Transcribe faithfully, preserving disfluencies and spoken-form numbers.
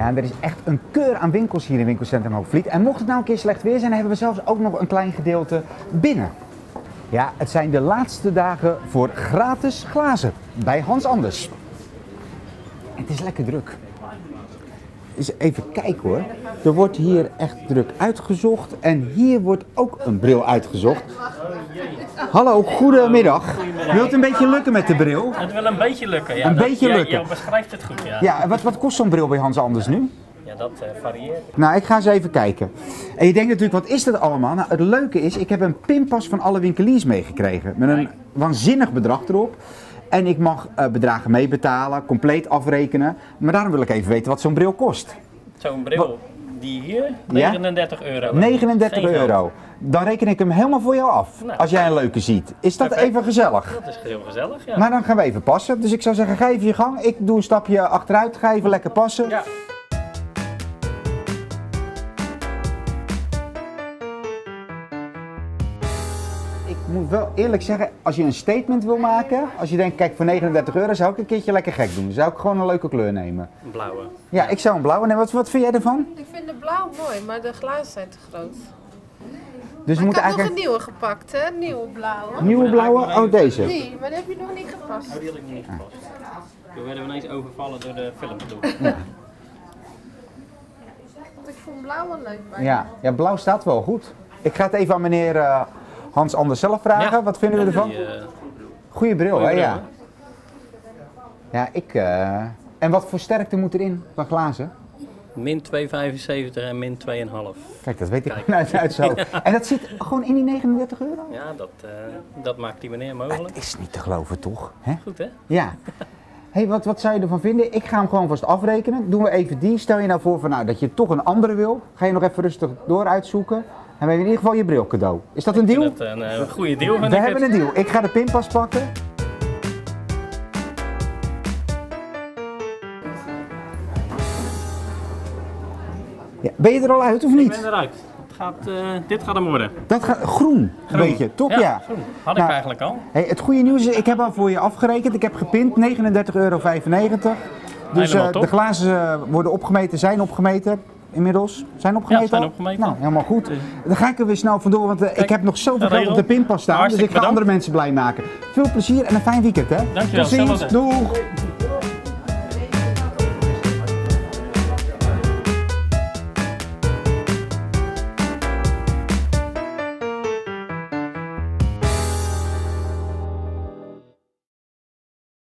Ja, er is echt een keur aan winkels hier in winkelcentrum Hoogvliet. En mocht het nou een keer slecht weer zijn, hebben we zelfs ook nog een klein gedeelte binnen. Ja, het zijn de laatste dagen voor gratis glazen bij Hans Anders. Het is lekker druk. Eens even kijken hoor. Er wordt hier echt druk uitgezocht en hier wordt ook een bril uitgezocht. Hallo, goedemiddag. Wilt het een beetje lukken met de bril? Het wil een beetje lukken, ja. Een dat, beetje ja, lukken. Je beschrijft het goed, ja. Ja, wat, wat kost zo'n bril bij Hans Anders nu? Ja, dat uh, varieert. Nou, ik ga eens even kijken. En je denkt natuurlijk, wat is dat allemaal? Nou, het leuke is, ik heb een pinpas van alle winkeliers meegekregen. Met een waanzinnig bedrag erop. En ik mag uh, bedragen meebetalen, compleet afrekenen. Maar daarom wil ik even weten wat zo'n bril kost. Zo'n bril, die hier, negenendertig euro. negenendertig euro. Dan reken ik hem helemaal voor jou af, nou, als jij een leuke ziet. Is dat perfect. Even gezellig? Dat is heel gezellig, ja. Maar dan gaan we even passen. Dus ik zou zeggen, ga even je gang. Ik doe een stapje achteruit, ga even lekker passen. Ja. Ik moet wel eerlijk zeggen, als je een statement wil maken, als je denkt, kijk voor negenendertig euro zou ik een keertje lekker gek doen. Dan zou ik gewoon een leuke kleur nemen. Een blauwe. Ja, ik zou een blauwe nemen. Wat, wat vind jij ervan? Ik vind de blauw mooi, maar de glazen zijn te groot. Dus we Maar ik moeten heb nog eigenlijk een nieuwe gepakt, hè? Een nieuwe blauwe. nieuwe blauwe? Oh, deze. Nee, maar die heb je nog niet gepast. Oh, die had ik nog niet gepast. Toen werden we ineens overvallen door de film. Ja. Want ik vond blauw wel leuk bij. Ja, ja, blauw staat wel goed. Ik ga het even aan meneer uh, Hans Anders zelf vragen. Ja. Wat vinden we ervan? Die, uh, Goeie bril, goeie hè? bril, Ja. Ja, ik... Uh... En wat voor sterkte moet erin qua glazen? min twee komma vijfenzeventig en min twee komma vijf. Kijk, dat weet ik Kijk. uit, uit zo. En dat zit gewoon in die negenendertig euro? Ja, dat, uh, dat maakt die meneer mogelijk. Het is niet te geloven, toch? Hè? Goed, hè? Ja. Hey, wat, wat zou je ervan vinden? Ik ga hem gewoon vast afrekenen. Doen we even die. Stel je nou voor van, nou, dat je toch een andere wil. Ga je nog even rustig door uitzoeken. En we hebben in ieder geval je bril cadeau. Is dat een deal? Dat is een uh, goede deal. We hebben een deal. Ik ga de pinpas pakken. Ja, ben je er al uit of Ik niet? ben eruit. Het gaat, uh, dit gaat hem worden. Dat gaat groen, Groen. weet je, toch? Ja. Ja, groen. Had ik Nou, eigenlijk al. Hey, het goede nieuws is, ik heb al voor je afgerekend. Ik heb gepint, negenendertig euro vijfennegentig. Dus Helemaal uh, top. de glazen uh, worden opgemeten, zijn opgemeten inmiddels. Zijn opgemeten? Ja, zijn al? opgemeten. Nou, helemaal goed. Dan ga ik er weer snel vandoor, want uh, ik Kijk, heb nog zoveel geld op geregeld. de pinpas staan. Dus ik Hartstikke ga andere bedankt. mensen blij maken. Veel plezier en een fijn weekend, hè? Dankjewel, Tot ziens. hetzelfde. Doeg!